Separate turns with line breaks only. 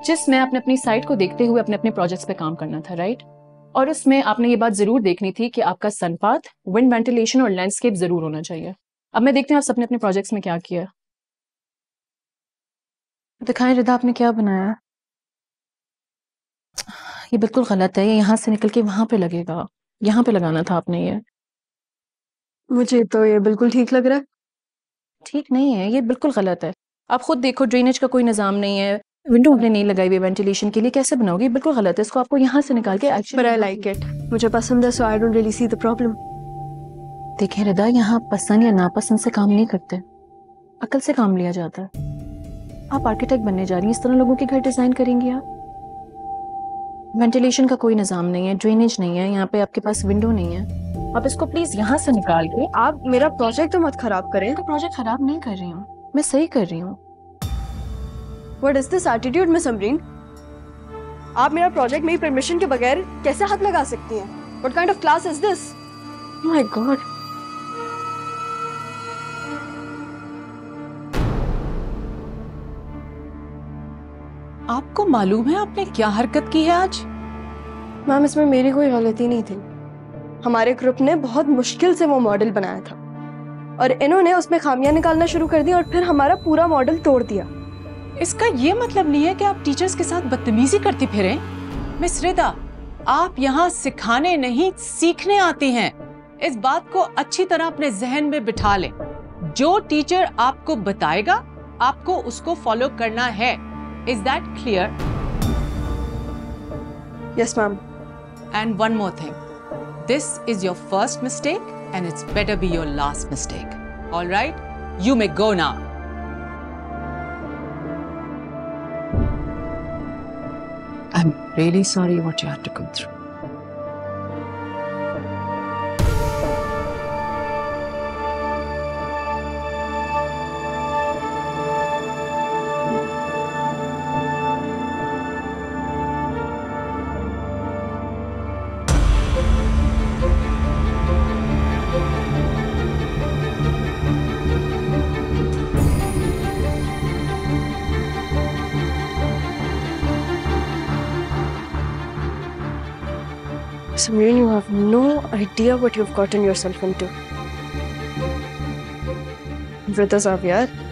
जिसमें आपने अपनी साइट को देखते हुए अपने अपने प्रोजेक्ट्स पे काम करना था, राइट? और उसमें आपने ये बात जरूर देखनी थी कि आपका सनपाथ, विंड वेंटिलेशन और लैंडस्केप जरूर होना चाहिए। अब मैं देखते हैं आप सबने अपने प्रोजेक्ट्स में क्या किया। दिखाएं रिदा, आपने क्या बनाया? ये बिल्कुल गलत है, ये यहाँ से निकल के वहां पे लगेगा, यहाँ पे लगाना था आपने। ये
मुझे तो ये बिल्कुल ठीक लग रहा है।
ठीक नहीं है, ये बिल्कुल गलत है। आप खुद देखो, ड्रेनेज का कोई निजाम नहीं है, विंडो आपने नहीं लगाई हुई वेंटिलेशन के लिए, कैसे बनाओगे? बिल्कुल गलत है, इसको आपको यहाँ से निकाल के
But I like it. मुझे पसंद है, so I don't really see the problem.
देखें रिदा, यहाँ पसंद या नापसंद से काम नहीं करते, अकल से काम लिया जाता है। आप आर्किटेक्ट बनने जा रही हैं, इस तरह लोगों के घर डिजाइन करेंगी आप? वेंटिलेशन का कोई निजाम नहीं है, ड्रेनेज नहीं है, यहाँ पे आपके पास विंडो नहीं है। आप इसको प्लीज यहाँ से निकाल के।
आप मेरा प्रोजेक्ट तो मत खराब करें।
तो प्रोजेक्ट खराब नहीं कर रही हूँ, मैं सही कर रही हूँ।
What is this attitude, miss Amreen? आप मेरा प्रोजेक्ट मेरी परमिशन के बगैर कैसे हाथ लगा सकती हैं? What kind of class is this?
Oh my God!
आपको मालूम है आपने क्या हरकत की है आज?
मैम, इसमें मेरी कोई गलती नहीं थी। हमारे ग्रुप ने बहुत मुश्किल से वो मॉडल बनाया था और इन्होंने उसमें खामियां निकालना शुरू कर दी और फिर हमारा पूरा मॉडल तोड़ दिया।
इसका ये मतलब नहीं है कि आप टीचर्स के साथ बदतमीजी करती फिरें। मिस रिदा, आप यहाँ सिखाने नहीं सीखने आती हैं। इस बात को अच्छी तरह अपने जहन में बिठा लें। जो टीचर आपको बताएगा आपको उसको फॉलो करना है। Is that clear?
Yes ma'am.
And one more thing, this is your first mistake and it's better be your last mistake. All right? You may go now. I'm really sorry what you had to go through.
Samreen, you have no idea what you've gotten yourself into. Vrida Zaviyar,